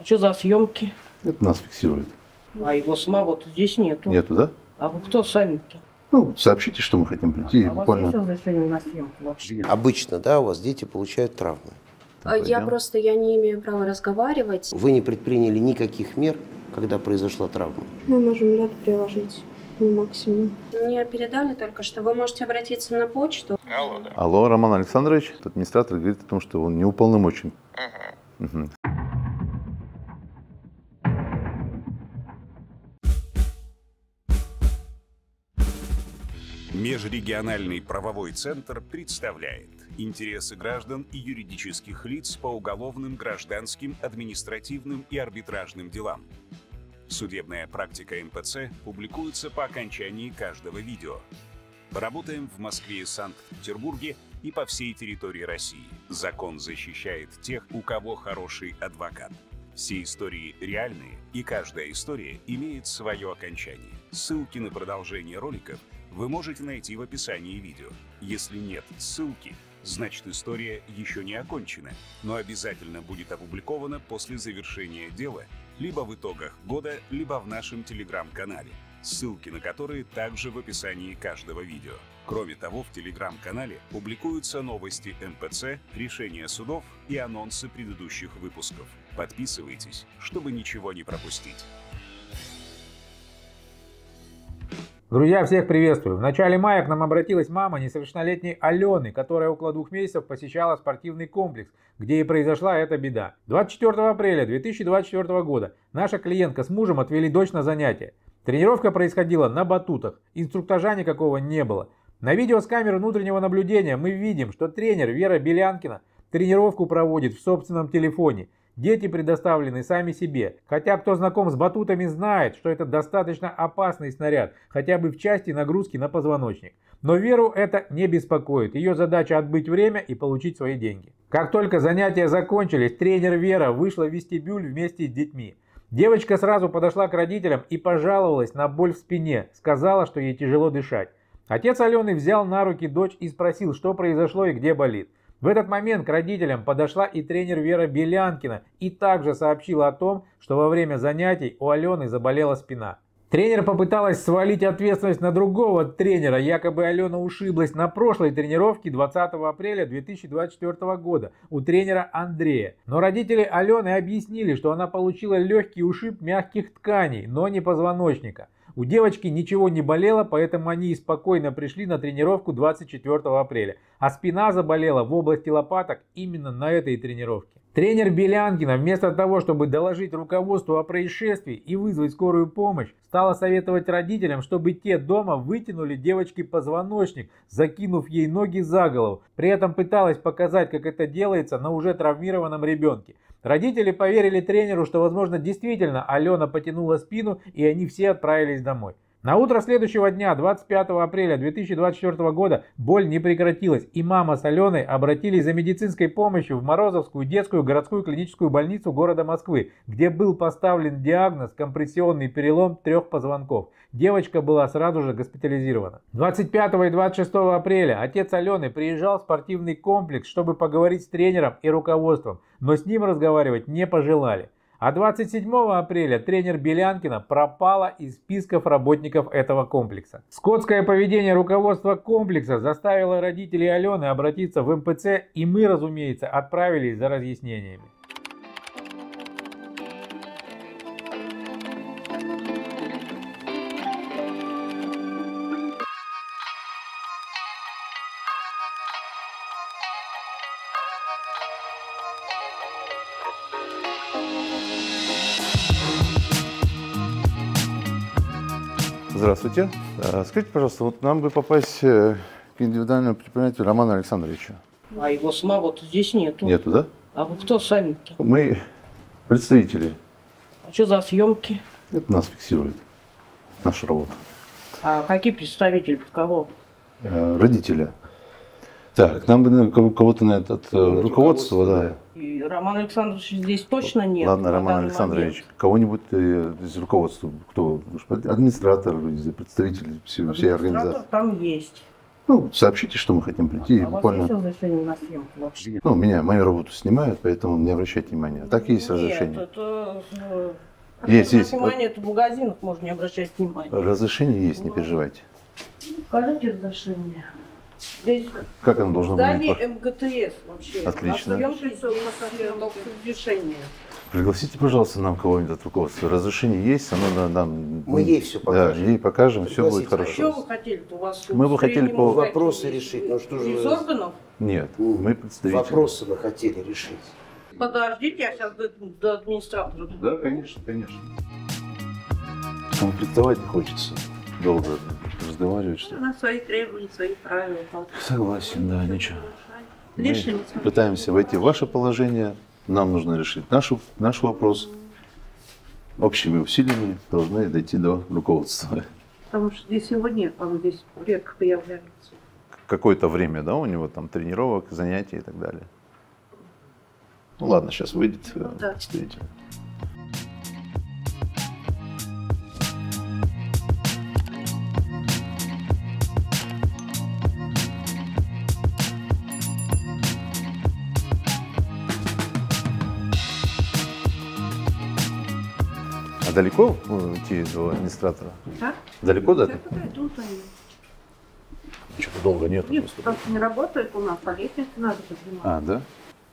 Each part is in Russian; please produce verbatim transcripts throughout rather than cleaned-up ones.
А что за съемки? Это нас фиксирует. А его самого-то здесь нету. Нету, да? А вы кто сами-то? Ну, сообщите, что мы хотим прийти. А буквально... у вас есть разрешение на съемку вообще? Обычно, да, у вас дети получают травмы. Пойдем. Я просто я не имею права разговаривать. Вы не предприняли никаких мер, когда произошла травма? Мы можем лед приложить максимум. Мне передали только что. Вы можете обратиться на почту. Алло, да. Алло, Роман Александрович. Администратор говорит о том, что он не уполномочен. Угу. Угу. Межрегиональный правовой центр представляет интересы граждан и юридических лиц по уголовным, гражданским, административным и арбитражным делам. Судебная практика эм пэ цэ публикуется по окончании каждого видео. Работаем в Москве и Санкт-Петербурге и по всей территории России. Закон защищает тех, у кого хороший адвокат. Все истории реальные, и каждая история имеет свое окончание. Ссылки на продолжение роликов вы можете найти в описании видео. Если нет ссылки, значит история еще не окончена, но обязательно будет опубликована после завершения дела либо в итогах года, либо в нашем телеграм-канале, ссылки на которые также в описании каждого видео. Кроме того, в телеграм-канале публикуются новости эм пэ цэ, решения судов и анонсы предыдущих выпусков. Подписывайтесь, чтобы ничего не пропустить. Друзья, всех приветствую! В начале мая к нам обратилась мама несовершеннолетней Алены, которая около двух месяцев посещала спортивный комплекс, где и произошла эта беда. двадцать четвёртого апреля две тысячи двадцать четвёртого года наша клиентка с мужем отвели дочь на занятия. Тренировка происходила на батутах, инструктажа никакого не было. На видео с камеры внутреннего наблюдения мы видим, что тренер Вера Белянкина тренировку проводит в собственном телефоне. Дети предоставлены сами себе, хотя кто знаком с батутами знает, что это достаточно опасный снаряд, хотя бы в части нагрузки на позвоночник. Но Веру это не беспокоит, ее задача отбыть время и получить свои деньги. Как только занятия закончились, тренер Вера вышла в вестибюль вместе с детьми. Девочка сразу подошла к родителям и пожаловалась на боль в спине, сказала, что ей тяжело дышать. Отец Алены взял на руки дочь и спросил, что произошло и где болит. В этот момент к родителям подошла и тренер Вера Белянкина и также сообщила о том, что во время занятий у Алены заболела спина. Тренер попыталась свалить ответственность на другого тренера, якобы Алена ушиблась на прошлой тренировке двадцатого апреля две тысячи двадцать четвёртого года у тренера Андрея. Но родители Алены объяснили, что она получила легкий ушиб мягких тканей, но не позвоночника. У девочки ничего не болело, поэтому они спокойно пришли на тренировку двадцать четвёртого апреля, а спина заболела в области лопаток именно на этой тренировке. Тренер Белянкина вместо того, чтобы доложить руководству о происшествии и вызвать скорую помощь, стала советовать родителям, чтобы те дома вытянули девочке позвоночник, закинув ей ноги за голову. При этом пыталась показать, как это делается на уже травмированном ребенке. Родители поверили тренеру, что, возможно, действительно Алена потянула спину, и они все отправились домой. На утро следующего дня, двадцать пятого апреля две тысячи двадцать четвёртого года, боль не прекратилась, и мама с Аленой обратились за медицинской помощью в Морозовскую детскую городскую клиническую больницу города Москвы, где был поставлен диагноз компрессионный перелом трех позвонков. Девочка была сразу же госпитализирована. двадцать пятого и двадцать шестого апреля отец Алены приезжал в спортивный комплекс, чтобы поговорить с тренером и руководством, но с ним разговаривать не пожелали. А двадцать седьмого апреля тренер Белянкина пропала из списков работников этого комплекса. Скотское поведение руководства комплекса заставило родителей Алены обратиться в эм пэ цэ, и мы, разумеется, отправились за разъяснениями. Здравствуйте. Скажите, пожалуйста, вот нам бы попасть к индивидуальному предпринимателю Роману Александровичу. А его самого-то здесь нету. Нету, да? А вы кто сами-то? Мы представители. А что за съемки? Это нас фиксирует. Наша работа. А какие представители? Кого? Родителя. Так, нам бы кого-то на этот руководство, да. И Роман Александрович здесь точно нет. Ладно, Роман Александрович, кого-нибудь из руководства, кто? Администратор, представитель всей, всей организации. Там есть. Ну, сообщите, что мы хотим прийти. И А у вас буквально... есть разрешение на съемку вообще? Ну, меня, мою работу снимают, поэтому не обращайте внимания. Так и есть разрешение. Нет, это... э, Есть, на есть. внимание, это в магазинах можно не обращать внимания. Разрешение есть, не переживайте. Покажите разрешение. Здесь Как оно должно здание быть? эм гэ тэ эс вообще. Отлично. А съемки есть только разрешение. Пригласите, пожалуйста, нам кого-нибудь от руководства. Разрешение есть, оно на- нам... Мы ей всё покажем. Да, ей покажем, все будет Пригласите, Что хорошо. вы хотели-то? У вас Мы бы хотели средний по- мужик Вопросы есть. решить. Ну что же Из вы... органов? Нет, мы представители. Вопросы мы хотели решить. Подождите, я сейчас до, до администратора. Да, конечно, конечно. Конфликтовать не хочется. Долго разговаривать, что ли. На свои требования, свои правила. Согласен, да, ничего. Мы Лишним. пытаемся войти в ваше положение. Нам нужно решить нашу, наш вопрос. Общими усилиями должны дойти до руководства. Потому что здесь его нет, он здесь редко появляется. Какое-то время, да, у него там тренировок, занятий и так далее. Ну ладно, сейчас выйдет, э, да. встретим. А далеко э, идти до администратора? Да? Далеко до Все этого? подойдут они. Что-то долго нет. Нет, просто не работает у нас, по лестнице надо подниматься. А, да?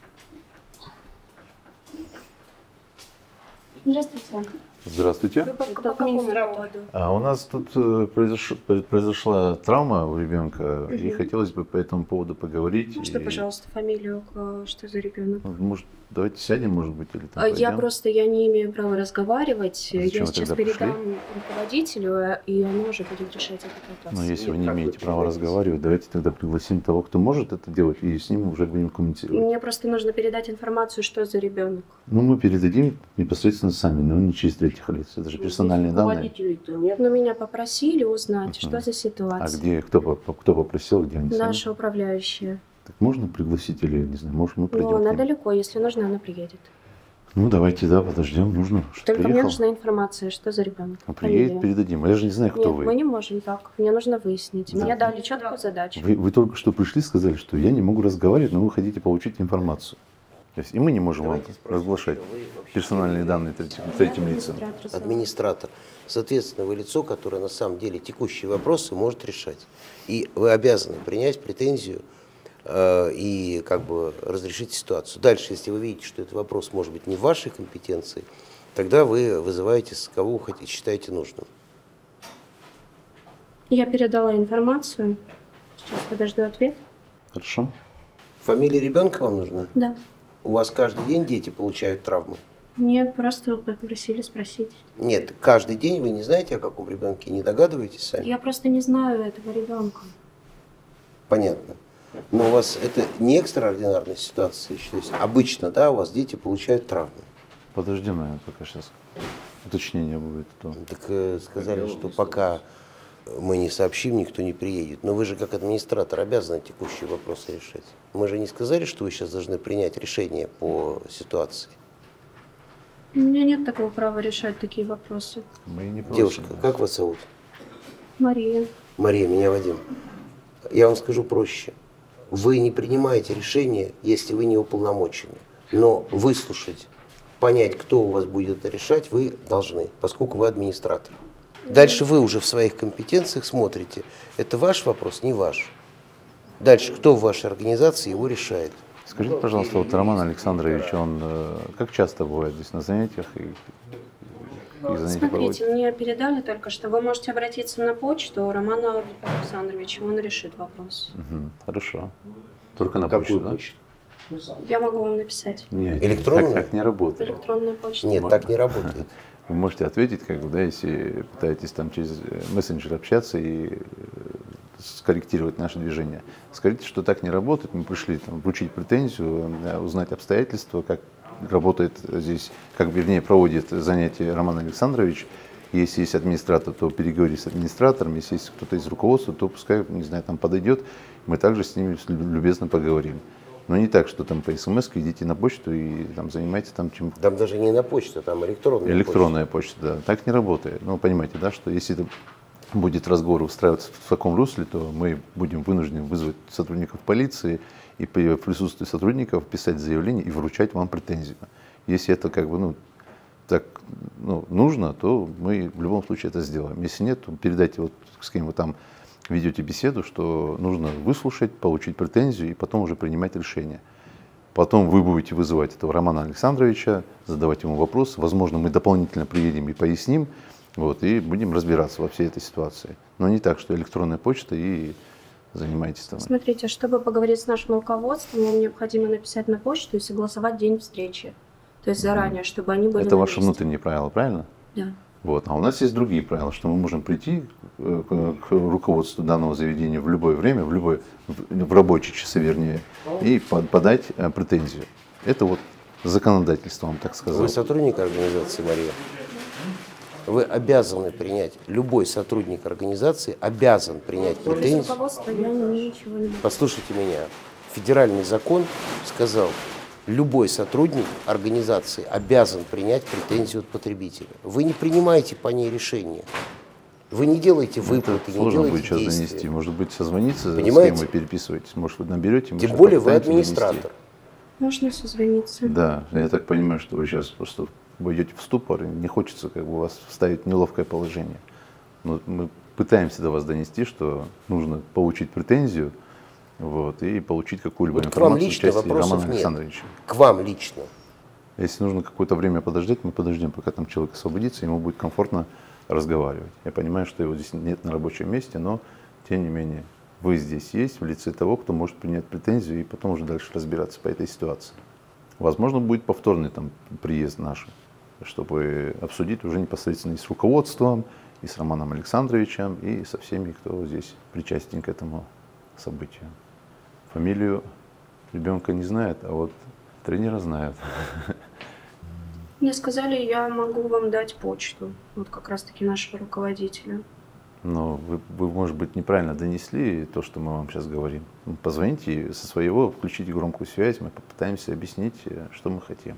Здравствуйте. Здравствуйте. По какому поводу? А у нас тут э, произош- произошла травма у ребенка, и хотелось бы по этому поводу поговорить. Можно, и- пожалуйста, фамилию, э, что за ребенок? Может, давайте сядем, может быть, или там А, Я пойдем? просто я не имею права разговаривать. А зачем Я вы сейчас тогда передам руководителю, и он уже будет решать этот вопрос. Но если вы не имеете права разговаривать, давайте тогда пригласим того, кто может это делать, и с ним уже будем коммуницировать. Мне просто нужно передать информацию, что за ребенок. Ну, мы передадим непосредственно сами, но не через третьих лиц. Это же персональные данные. Руководителей-то нет. Но меня попросили узнать, Мгм. что за А ситуация. где, кто, по- кто попросил, где они сами? Наша управляющая. Так можно пригласить или, не знаю, может, мы придем Но к она ним? далеко, если нужно, она приедет. Ну, давайте, да, подождем, нужно, чтобы Только мне приехал. нужна информация, что за ребенок. Он приедет, Фамилия. передадим. А я же не знаю, кто Нет, вы. мы не можем так. Мне нужно выяснить. Да. Мне дали четкую задачу. Вы, вы только что пришли, сказали, что я не могу разговаривать, но вы хотите получить информацию. То есть и мы не можем вам разглашать персональные данные третьим, третьим лицам. Администратор. Соответственно, вы лицо, которое на самом деле текущие вопросы может решать. И вы обязаны принять претензию э, и как бы разрешить ситуацию. Дальше, если вы видите, что этот вопрос может быть не в вашей компетенции, тогда вы вызываете, с кого вы хотите, считаете нужным. Я передала информацию. Сейчас подожду ответ. Хорошо. Фамилия ребенка вам нужна? Да. У вас каждый день дети получают травмы? Нет, просто попросили спросить. Нет, каждый день вы не знаете, о каком ребенке, не догадываетесь сами? Я просто не знаю этого ребенка. Понятно. Но у вас это не экстраординарная ситуация, то есть обычно, да, у вас дети получают травмы. Подождем, наверное, пока сейчас уточнение будет. То. Так э, сказали, что пока мы не сообщим, никто не приедет. Но вы же как администратор обязаны текущие вопросы решать. Мы же не сказали, что вы сейчас должны принять решение по ситуации. У меня нет такого права решать такие вопросы. Мы не просим. Девушка, как вас зовут? Мария. Мария, меня Вадим. Я вам скажу проще. Вы не принимаете решение, если вы не уполномочены. Но выслушать, понять, кто у вас будет это решать, вы должны, поскольку вы администратор. Дальше вы уже в своих компетенциях смотрите. Это ваш вопрос, не ваш. Дальше, кто в вашей организации его решает. Скажите, пожалуйста, вот Роман Александрович, он э, как часто бывает здесь на занятиях и, и занятия проводит? Смотрите, мне передали только что. Вы можете обратиться на почту Романа Александровича, он решит вопрос. Мгм, хорошо. Только на Какую почту, да? почту? Я могу вам написать. Нет, Электронную? Так, так не работает. Электронную почту. Нет, так не работает. Вы можете ответить, как бы, да, если пытаетесь там через мессенджер общаться и э, скорректировать наше движение. Скажите, что так не работает. Мы пришли там, вручить претензию, э, узнать обстоятельства, как работает здесь, как, вернее, проводит занятия Роман Александрович. Если есть администратор, то переговори с администратором. Если есть кто-то из руководства, то пускай, не знаю, там подойдет. Мы также с ними любезно поговорим. Но не так, что там по смс идите на почту и там занимайтесь там чем. Там даже не на почту, там электронная Электронная почта, да. Так не работает. Ну, понимаете, да, что если это будет разговор устраиваться в таком русле, то мы будем вынуждены вызвать сотрудников полиции и при присутствии сотрудников писать заявление и вручать вам претензию. Если это как бы, ну, так ну, нужно, то мы в любом случае это сделаем. Если нет, то передайте, вот, с кем вы там ведете беседу, что нужно выслушать, получить претензию и потом уже принимать решение. Потом вы будете вызывать этого Романа Александровича, задавать ему вопросы. Возможно, мы дополнительно приедем и поясним, вот, и будем разбираться во всей этой ситуации. Но не так, что электронная почта и занимайтесь там. Смотрите, чтобы поговорить с нашим руководством, вам необходимо написать на почту и согласовать день встречи. То есть заранее, чтобы они были Это на ваши месте. внутренние правила, правильно? Да. Вот. А у нас есть другие правила, что мы можем прийти к, к руководству данного заведения в любое время, в, любой, в, в рабочие часы, вернее, и под, подать э, претензию. Это вот законодательство, вам так сказал. Вы сотрудник организации, Мария? Вы обязаны принять, любой сотрудник организации обязан принять Без претензию. руководства я ничего не могу. Послушайте меня. Федеральный закон сказал, любой сотрудник организации обязан принять претензию от потребителя. Вы не принимаете по ней решение. Вы не делаете выплаты, Это не сложно делаете будет сейчас действия. донести. Может быть, созвониться, Понимаете? с кем вы переписываетесь. Может, вы наберете. мы Тем сейчас более вы попытаемся администратор. донести. Можно созвониться. Да, я так понимаю, что вы сейчас просто войдете в ступор, и не хочется как бы вас вставить в неловкое положение. Но мы пытаемся до вас донести, что нужно получить претензию, вот, и получить какую-либо Вот к вам информацию в лично участии вопросов Романа нет. Александровича. К вам лично. Если нужно какое-то время подождать, мы подождем, пока там человек освободится, ему будет комфортно разговаривать. Я понимаю, что его здесь нет на рабочем месте, но тем не менее вы здесь есть в лице того, кто может принять претензию и потом уже дальше разбираться по этой ситуации. Возможно, будет повторный там приезд наш, чтобы обсудить уже непосредственно и с руководством, и с Романом Александровичем, и со всеми, кто здесь причастен к этому событию. Фамилию ребенка не знает, а вот тренера знает. Мне сказали, я могу вам дать почту. Вот как раз-таки нашего руководителя. Но вы, вы, может быть, неправильно донесли то, что мы вам сейчас говорим. Позвоните со своего, включите громкую связь, мы попытаемся объяснить, что мы хотим.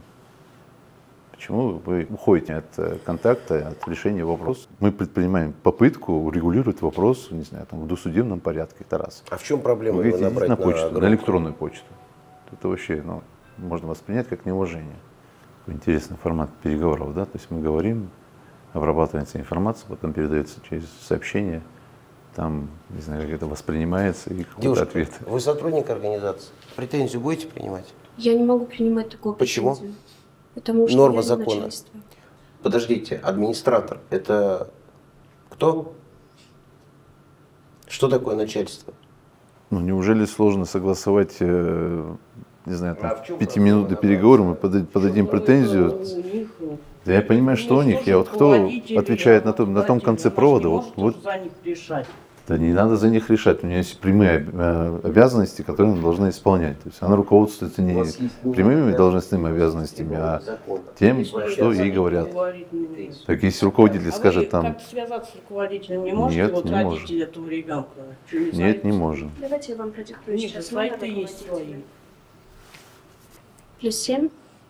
Почему вы уходите от контакта, от решения вопроса? Мы предпринимаем попытку урегулировать вопрос, не знаю, там, в досудебном порядке. Это раз. А в чем проблема Вы его говорите, идите набрать на почту, на, громкую? электронную почту. Это вообще, ну, можно воспринять как неуважение. Интересный формат переговоров, да? То есть мы говорим, обрабатывается информация, потом передается через сообщение, там, не знаю, как это воспринимается, и какой-то Девушка, ответ. вы сотрудник организации. Претензию будете принимать? Я не могу принимать такую Почему? претензию. Потому что Норма я не закона. начальство. Подождите, администратор – это кто? Что такое начальство? Ну, неужели сложно согласовать, э, не знаю, там, в пятиминутные переговоры, мы пода- подадим претензию? Да я понимаю, что у них. Я вот кто отвечает на том, на том конце провода, вот, вот. За них решать. Да не надо за них решать. У нее есть прямые э, обязанности, которые она должна исполнять. То есть она руководствуется не прямыми должностными обязанностями, а тем, что ей говорят. Так если руководитель А скажет вы там, как связаться с руководителем не можете? Нет, вот не родители можем. этого ребенка. Что, не нет, знаете? не можем. Давайте я вам продиктую Нет, сейчас. сайты номер есть руководителя. свои. Плюс семь.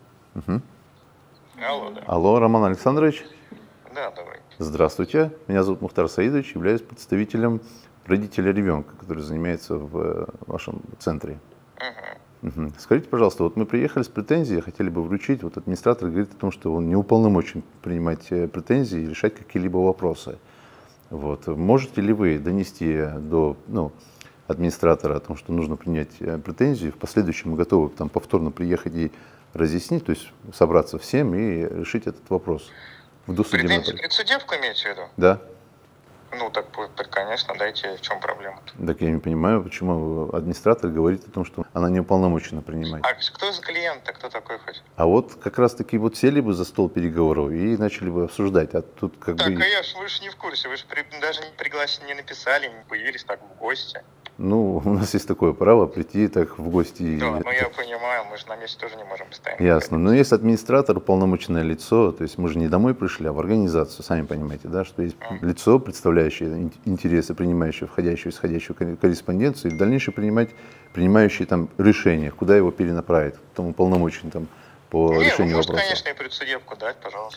Алло, да. Алло, Роман Александрович. Да, давай. Здравствуйте. Меня зовут Мухтар Саидович, являюсь представителем родителя ребенка, который занимается в э, вашем центре. Угу. Мгм. Скажите, пожалуйста, вот мы приехали с претензией, хотели бы вручить, вот администратор говорит о том, что он не уполномочен принимать э, претензии и решать какие-либо вопросы. Вот. Можете ли вы донести до ну, администратора о том, что нужно принять э, претензию, в последующем мы готовы там, повторно приехать и разъяснить, то есть собраться всем и решить этот вопрос в досудебном Претензии порядке? перед судебку имеете в виду? Да. Ну, так, так, конечно, дайте, в чем проблема? Так я не понимаю, почему администратор говорит о том, что она не уполномочена принимать. А кто за клиент-то, кто такой хоть? А вот как раз таки вот сели бы за стол переговоров и начали бы обсуждать, а тут как Так, бы... а я ж, вы же не в курсе, вы же при, даже не пригласили, не написали, не появились так в гости. Ну, у нас есть такое право прийти так в гости. и- Да, ну я понимаю, мы же на месте тоже не можем постоянно. Ясно. Но есть администратор, уполномоченное лицо, то есть мы же не домой пришли, а в организацию, сами понимаете, да, что есть лицо, представляющее ин- интересы, принимающее входящую и исходящую кор- корреспонденцию, и в дальнейшем принимать, принимающие там решение, куда его перенаправить, тому уполномочен там по Не, вы решению можете, вопроса. конечно, и предсудебку дать, пожалуйста.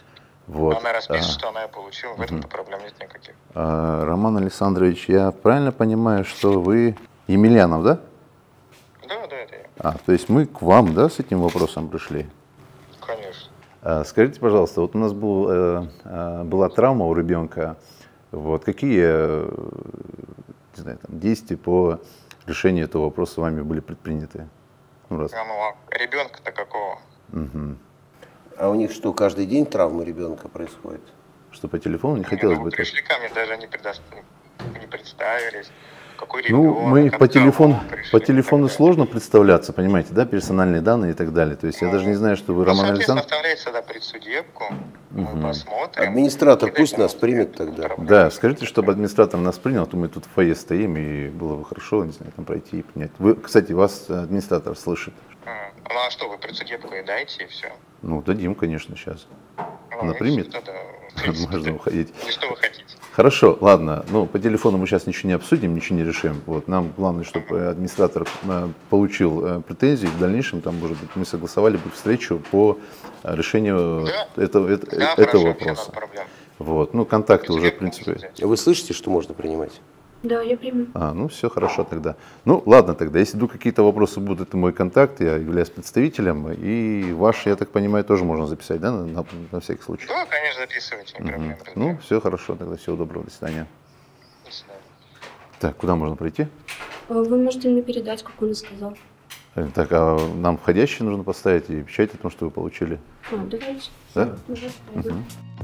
Вот. Она распишет, А, что она ее получила, в этом-то проблем нет никаких. а, Роман Александрович, я правильно понимаю, что вы Емельянов, да? Да, да, это я. А, то есть мы к вам, да, с этим вопросом пришли? Конечно. А, скажите, пожалуйста, вот у нас был, э, э, была травма у ребенка. Вот, какие э, не знаю, там, действия по решению этого вопроса вами были предприняты? Ну, раз. А ну, а ребенка-то какого? Угу. А у них что, каждый день травмы ребенка происходит? Что по телефону не Не, хотелось ну, бы. вы пришли ко мне, даже не, предо... не представились. Какой Ну, ребенок, мы по от кого телефону, пришли по и так телефону далее. сложно представляться, понимаете, да, персональные данные и так далее. То есть я даже не знаю, что вы Ну, Роман соответственно, Александрович. оставляйте сюда предсудебку, мы посмотрим. Администратор И пусть дальше нас мы примет разберем тогда. проблему. Да, скажите, чтобы администратор нас принял, а то мы тут в фойе стоим, и было бы хорошо, не знаю, там пройти и принять. Вы, кстати, вас администратор слышит. Ага. Ну а что, вы предсудебку и дайте, и все. Ну, дадим, конечно, сейчас. Ну, Она и примет? всё, да, в принципе, Можно да. уходить. Или что вы хотите? Хорошо, ладно. Ну, по телефону мы сейчас ничего не обсудим, ничего не решим. Вот, нам главное, чтобы администратор э, получил э, претензии. В дальнейшем, там, может быть, мы согласовали бы встречу по э, решению Да. этого, это- Да, этого хорошо, вообще вопроса. без проблем. Вот, ну, контакты уже, в Предсудебку принципе. можете Вы слышите, что можно принимать? Да, я приму. А, ну все хорошо тогда. Ну ладно тогда, если вдруг какие-то вопросы будут, это мой контакт, я являюсь представителем, и ваш, я так понимаю, тоже можно записать, да, на, на- на всякий случай? Да, конечно, записывайте, не проблема. Ну, все хорошо, тогда всего доброго, до свидания. До свидания. Так, куда можно пройти? А Вы можете мне передать, как он и сказал. Э, Так, а нам входящий нужно поставить и печать о том, что вы получили, А, давайте. да? Уже пойду.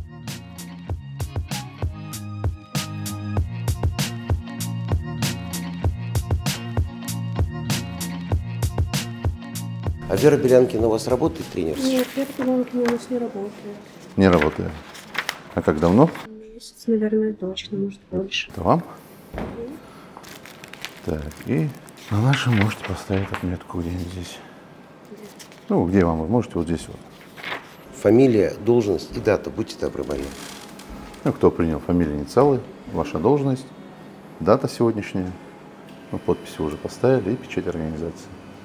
А Вера Белянкина у вас работает тренер? Нет, Вера Белянкина у нас не работает. Не работает. А как давно? Месяц, наверное, точно, может, больше. Это вам? Так, и на нашем можете поставить отметку где-нибудь здесь. Ну, где вам? Вы можете вот здесь вот. Фамилия, должность и дата, будьте добры, Мария. Ну, кто принял фамилию, инициалы, ваша должность, дата сегодняшняя. Ну, подпись вы уже поставили и печать организации.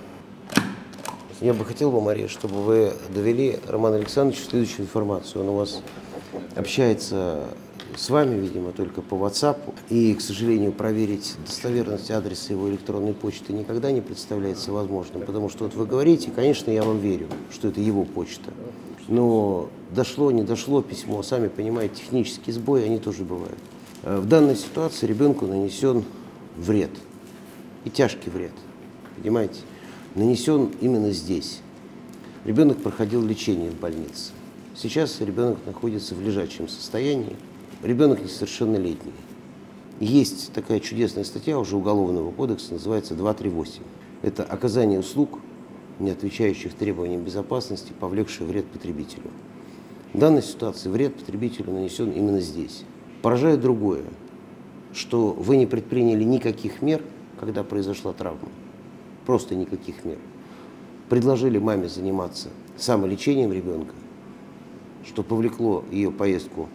Я бы хотел бы, Мария, чтобы вы довели Роману Александровичу следующую информацию. Он у вас общается с вами, видимо, только по WhatsApp. И, к сожалению, проверить достоверность адреса его электронной почты никогда не представляется возможным. Потому что вот вы говорите, конечно, я вам верю, что это его почта. Но дошло, не дошло письмо, сами понимаете, технические сбои, они тоже бывают. В данной ситуации ребенку нанесен вред. И тяжкий вред. Понимаете? Нанесен именно здесь. Ребенок проходил лечение в больнице. Сейчас ребенок находится в лежачем состоянии. Ребенок несовершеннолетний. Есть такая чудесная статья уже Уголовного кодекса, называется два три восемь. Это оказание услуг, не отвечающих требованиям безопасности, повлекшее вред потребителю. В данной ситуации вред потребителю нанесен именно здесь. Поражает другое, что вы не предприняли никаких мер, когда произошла травма. Просто никаких мер. Предложили маме заниматься самолечением ребенка, что повлекло ее поездку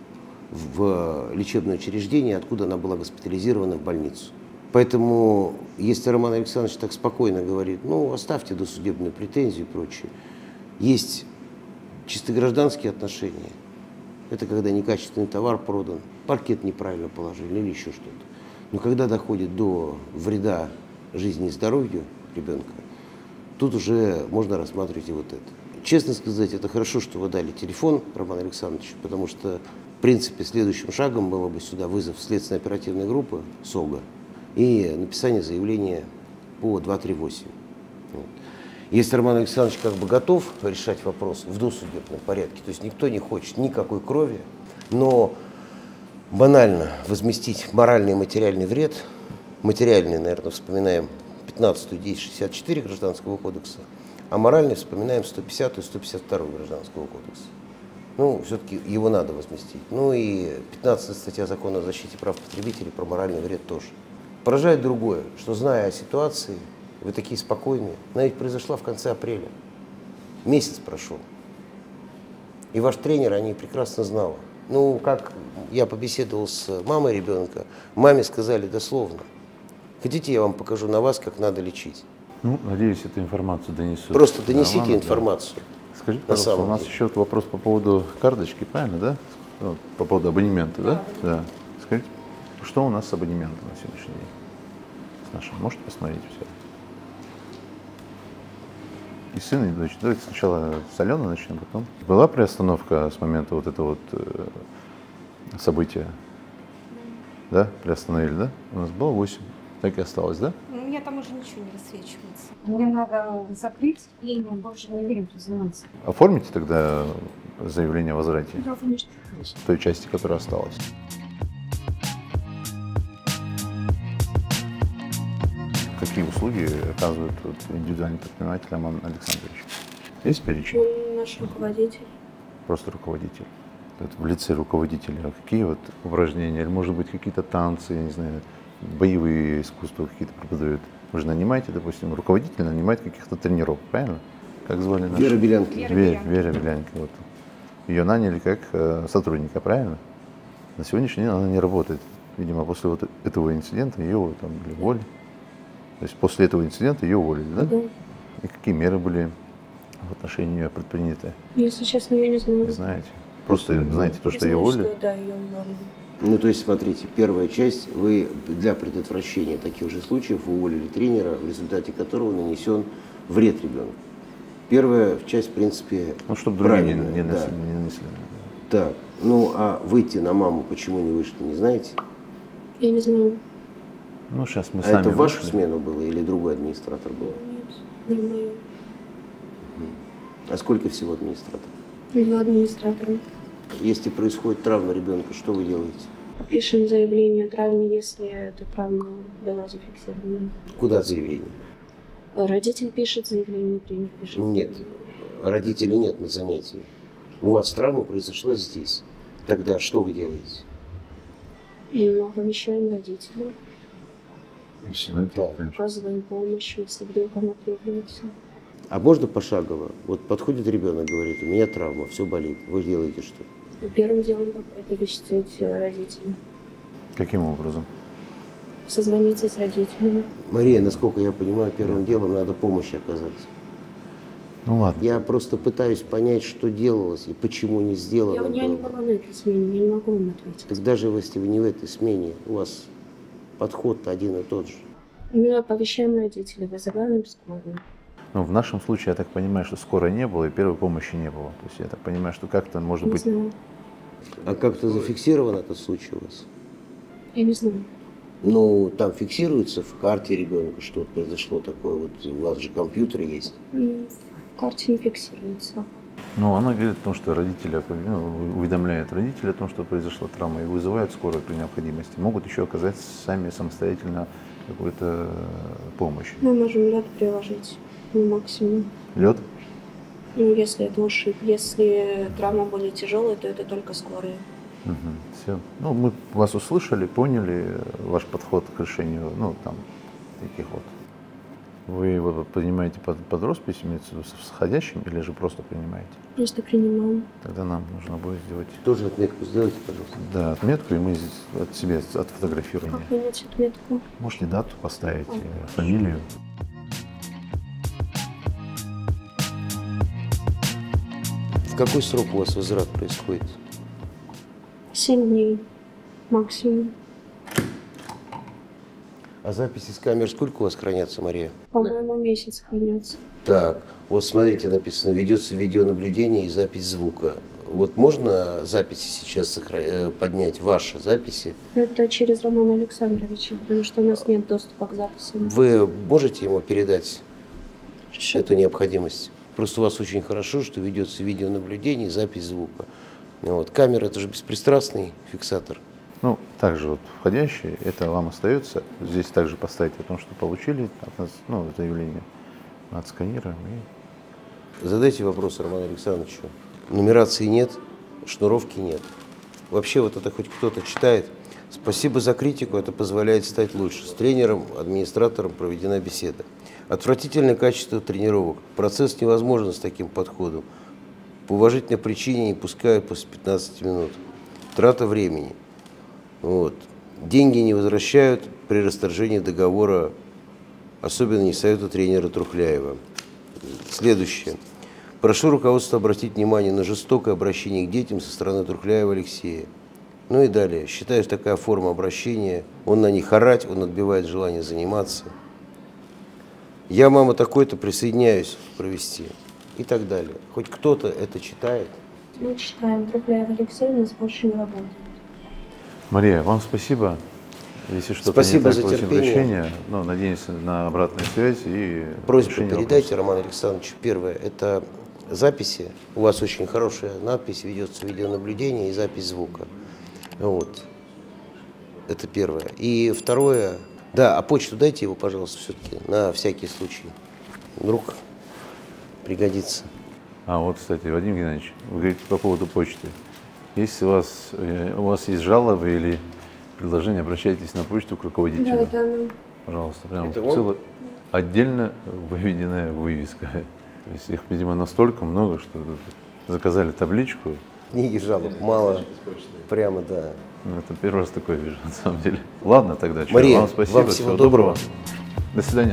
в лечебное учреждение, откуда она была госпитализирована в больницу. Поэтому, если Роман Александрович так спокойно говорит, ну, оставьте досудебную претензию и прочее, есть чисто гражданские отношения. Это когда некачественный товар продан, паркет неправильно положили или еще что-то. Но когда доходит до вреда жизни и здоровью ребенка, тут уже можно рассматривать и вот это. Честно сказать, это хорошо, что вы дали телефон Роману Александровичу, потому что, в принципе, следующим шагом было бы сюда вызов следственной оперативной группы СОГа и написание заявления по два три восемь. Вот. Если Роман Александрович как бы готов решать вопрос в досудебном порядке, то есть никто не хочет никакой крови, но банально возместить моральный и материальный вред, материальный, наверное, вспоминаем пятнадцатую десять шестьдесят четыре Гражданского кодекса, а моральный вспоминаем сто пятидесятую сто пятьдесят вторую Гражданского кодекса. Ну, все-таки его надо возместить. Ну и пятнадцатая статья Закона о защите прав потребителей про моральный вред тоже. Поражает другое, что, зная о ситуации, вы такие спокойные. Она ведь произошла в конце апреля. Месяц прошел. И ваш тренер о ней прекрасно знала. Ну, как я побеседовал с мамой ребенка, маме сказали дословно: хотите, я вам покажу на вас, как надо лечить? Ну, надеюсь, эту информацию донесут. Просто донесите Роману, да. информацию. Скажите, на пожалуйста, самом у нас деле. еще вот вопрос по поводу карточки, правильно, да? Ну, по поводу абонемента, да? Да. Скажите, что у нас с абонементом на сегодняшний день? С нашим. Можете посмотреть все? И сын, и дочь. Давайте сначала с Алены начнем, потом. Была приостановка с момента вот этого вот э, события? Да? Приостановили, да? У нас было восемь. Так и осталось, да? У меня там уже ничего не высвечивается. Мне надо закрыть и больше не время заниматься. Оформите тогда заявление о возврате Да, конечно. той части, которая осталась. Какие услуги оказывает вот индивидуальный предприниматель Роман Александрович? Есть перечень? Он наш руководитель. Просто руководитель. Это в лице руководителя. А какие вот упражнения, или может быть какие-то танцы, я не знаю, боевые искусства какие-то преподают? Вы же нанимаете, допустим, руководитель нанимает каких-то тренеров, правильно? Как звали нашу? Вера Белянкина. Вера Вера, Белянкина. Вера Белянкина. Вот. Ее наняли как э, сотрудника, правильно? На сегодняшний день она не работает. Видимо, после вот этого инцидента ее там уволили. То есть после этого инцидента ее уволили, да? Да. И какие меры были в отношении нее предприняты? Если честно, я не знаю. Не знаете? Просто знаете то, Я что ее знаю, уволили? что, да, ее уволили. Ну, то есть, смотрите, первая часть, вы для предотвращения таких же случаев уволили тренера, в результате которого нанесен вред ребенку. Первая часть, в принципе, Ну, чтобы другие не, правильная, не, да. нанесли- не нанесли. Так, ну, а выйти на маму почему не вышли, не знаете? Я не знаю. Ну, сейчас мы А сами это в вашу вышли. смену было или другой администратор был? Нет, не мою. А сколько всего администраторов? Два администратора. Если происходит травма ребенка, что вы делаете? Пишем заявление о травме, если эта травма была зафиксирована. Куда заявление? Родитель пишет заявление, тренер пишет. Нет, родителей нет на занятии. У вас травма произошла здесь. Тогда что вы делаете? И оповещаем родителей, Да. оказываем помощь, если вдруг она требуется. А можно пошагово? Вот подходит ребенок, говорит, у меня травма, все болит. Вы делаете что? Первым делом это вычислить родителей. Каким образом? Созвониться с родителями. Мария, насколько я понимаю, первым делом надо помощь оказать. Ну ладно. Я просто пытаюсь понять, что делалось и почему не сделано Я, я не было. была на этой смене, я не могу вам ответить. Так даже если вы не в этой смене, у вас подход-то один и тот же. Мы оповещаем родителей, вызываем скорую. Ну, в нашем случае, я так понимаю, что скорой не было и первой помощи не было. То есть я так понимаю, что как-то, может Не быть, знаю. А как-то зафиксирован этот случай у вас? Я не знаю. Ну, там фиксируется в карте ребенка, что произошло такое. Вот у вас же компьютер есть. М, В карте не фиксируется. ну, она говорит о том, что родители, ну, уведомляют родителей о том, что произошла травма и вызывают скорую при необходимости. Могут еще оказать сами самостоятельно какую-то помощь. Мы можем лед приложить, ну, максимум. Лед? Ну, если это ушиб. Если травма более тяжелая, то это только скорая. Все. Ну, мы вас услышали, поняли ваш подход к решению, ну, там, таких вот. Вы его принимаете под, под роспись, имеется в виду с входящим, или же просто принимаете? Просто принимаем. Тогда нам нужно будет сделать, Тоже отметку сделайте, пожалуйста. да, отметку, и мы здесь от себя отфотографируем. Как понять отметку? Можете дату поставить, э, фамилию. В какой срок у вас возврат происходит? Семь дней максимум. А записи с камер сколько у вас хранятся, Мария? По-моему, месяц хранится. Так, вот смотрите, написано, ведется видеонаблюдение и запись звука. Вот можно записи сейчас сохра- э, поднять, ваши записи? Это через Романа Александровича, потому что у нас нет доступа к записям. Вы можете ему передать Хорошо. эту необходимость? Просто у вас очень хорошо, что ведется видеонаблюдение и запись звука. Вот. Камера – это же беспристрастный фиксатор. Ну, также вот входящие, это вам остается. Здесь также поставить о том, что получили от нас, ну, заявление. Отсканируем и Задайте вопрос Роману Александровичу. Нумерации нет, шнуровки нет. Вообще вот это хоть кто-то читает. Спасибо за критику, это позволяет стать лучше. С тренером, администратором проведена беседа. Отвратительное качество тренировок. Процесс невозможен с таким подходом. По уважительной причине не пускают после пятнадцати минут. Трата времени. Вот. Деньги не возвращают при расторжении договора, особенно не советую тренера Трухляева. Следующее. Прошу руководство обратить внимание на жестокое обращение к детям со стороны Трухляева Алексея. Ну и далее. Считаю, что такая форма обращения, он на них орать, он отбивает желание заниматься. Я, мама, такой-то присоединяюсь провести. И так далее. Хоть кто-то это читает. Мы читаем. Трухляев Алексей у нас больше не работает. Мария, вам спасибо. Если что-то Спасибо не за так, просим терпение. прощения. Ну, надеемся на обратную связь и Просьба решение передайте, вопроса. Роман Александрович. Первое, это записи. У вас очень хорошая надпись, ведется видеонаблюдение и запись звука. Вот. Это первое. И второе, да, а почту дайте его, пожалуйста, все-таки, на всякий случай. Вдруг пригодится. А вот, кстати, Вадим Геннадьевич, вы говорите по поводу почты. Если у вас, э, у вас есть жалобы или предложения, обращайтесь на почту к руководителю. Да, это она. Пожалуйста, прям Это он? цело, отдельно выведенная вывеска. То есть их, видимо, настолько много, что заказали табличку. Книги жалоб мало. Прямо, да. Ну, это первый раз такое вижу, на самом деле. Ладно тогда, что, Мария, вам спасибо, вам всего всего доброго. До свидания.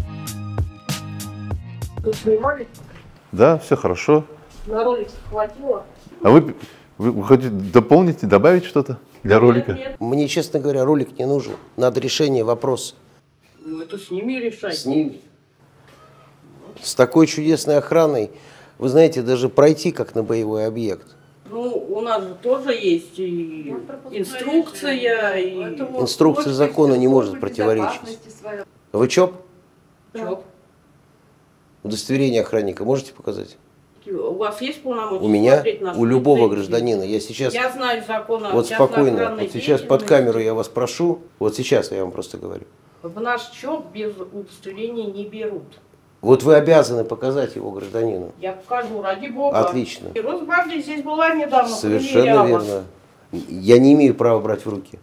Вы снимали? Да, все хорошо. На ролик хватило? А вы, вы, вы хотите дополнить и добавить что-то для ролика? Нет, нет. Мне, честно говоря, ролик не нужен. Надо решение вопроса. Ну, это с ними решать. С ними. С такой чудесной охраной, вы знаете, даже пройти как на боевой объект. Ну, у нас же тоже есть и инструкция, и... Инструкция закона не может противоречить. Вы ЧОП? Чё? Удостоверение охранника можете показать? У вас есть полномочия У меня, смотреть наши у любого лицензии? гражданина. Я сейчас, Я знаю закон о вот частной спокойно, охранной вот сейчас под деятельности. камеру я вас прошу, вот сейчас я вам просто говорю. В наш ЧОП без удостоверения не берут. Вот вы обязаны показать его гражданину. Я покажу, ради бога. Отлично. И Росгвардия здесь была недавно. Совершенно проверяла. верно. Я не имею права брать в руки.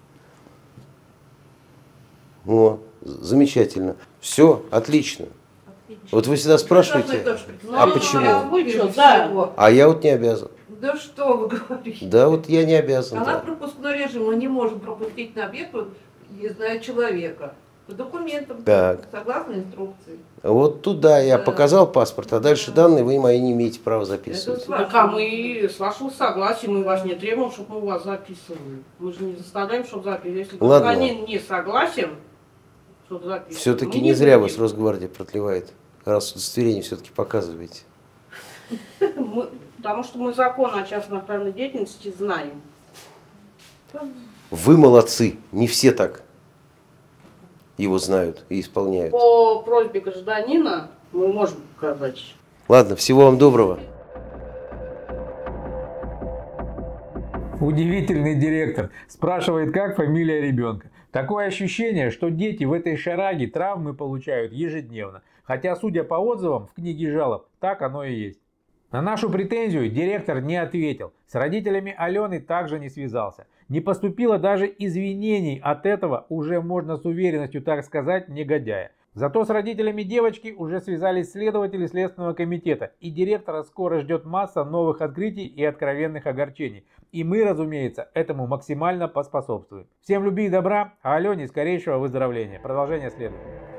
О, замечательно. Все, отлично. Вот вы всегда спрашиваете, а Ну, почему? Вы что, да. А я вот не обязан. Да что вы говорите? Да, вот я не обязан. Она Да. пропускной режим, мы не можем пропустить на объект, вот, не зная человека. По документам, Так. согласно инструкции. Вот туда я Да. показал паспорт, а дальше данные вы мои не имеете права записывать. Это Так, а мы с вашего согласия, мы вас не требуем, чтобы мы вас записывали. Мы же не заставляем, чтобы записывали. Если Ладно. гражданин не согласен, чтобы записывать. Все-таки мы не зря будем. вас Росгвардия продлевает, раз удостоверение все-таки показываете. Мы- Потому что мы закон о частной охранной деятельности знаем. Вы молодцы, не все так его знают и исполняют. По просьбе гражданина мы можем показать. Ладно, всего вам доброго. Удивительный директор. Спрашивает, как фамилия ребенка. Такое ощущение, что дети в этой шараге травмы получают ежедневно. Хотя, судя по отзывам в книге жалоб, так оно и есть. На нашу претензию директор не ответил. С родителями Алены также не связался. Не поступило даже извинений от этого, уже можно с уверенностью так сказать, негодяя. Зато с родителями девочки уже связались следователи Следственного комитета, и директора скоро ждет масса новых открытий и откровенных огорчений. И мы, разумеется, этому максимально поспособствуем. Всем любви и добра, а Алене скорейшего выздоровления. Продолжение следует.